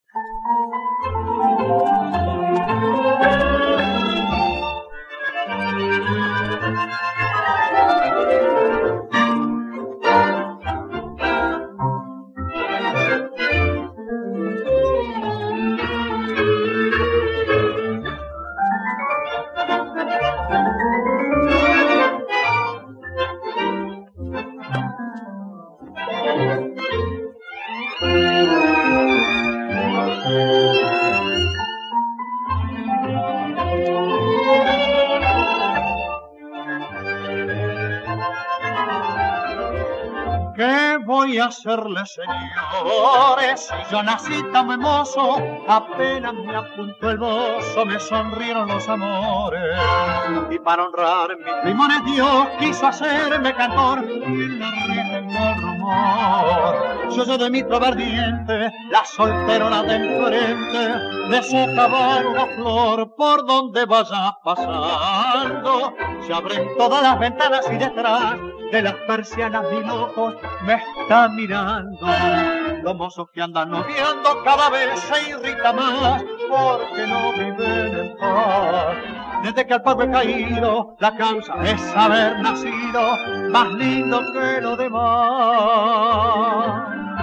¿Qué voy a hacerle, señores? Si yo nací tan memoso, apenas me apuntó el bozo, me sonrieron los amores. Y para honrar mis limones Dios quiso hacerme cantor, y en la risa el rumor. Yo de mi troverdiente, la solterona de enfrente, de su caballo una flor, por donde vaya pasando. Se abren todas las ventanas y detrás de las persianas mil ojos me está mirando. Los mozos que andan noviando cada vez se irrita más porque no viven en paz. Desde que al polvo he caído, la causa es haber nacido más lindo que lo demás.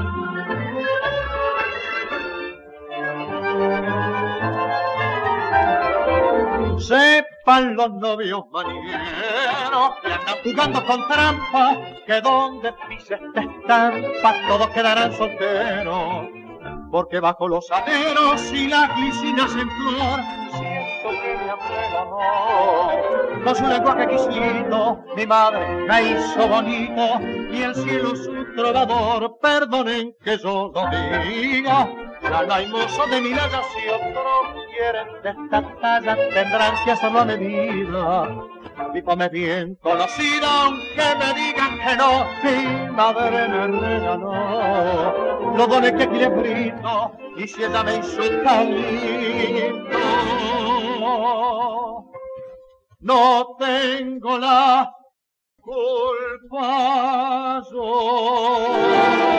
Sepan los novios manieros que andan jugando con trampa, que donde pise esta estampa todos quedarán solteros, porque bajo los aleros y las glicinas en flor siento que me abre el amor. Con su lenguaje exquisito mi madre me hizo bonito y el cielo su trovador. Perdonen que yo lo diga, ya no hay mozo de milagros, si otros quieren de esta talla tendrán que hacerlo a medida. Mi fama es bien conocida, aunque me digan que no, mi madre me regaló los dones que quiere frito, y si ella me insulta lindo, no tengo la culpa yo.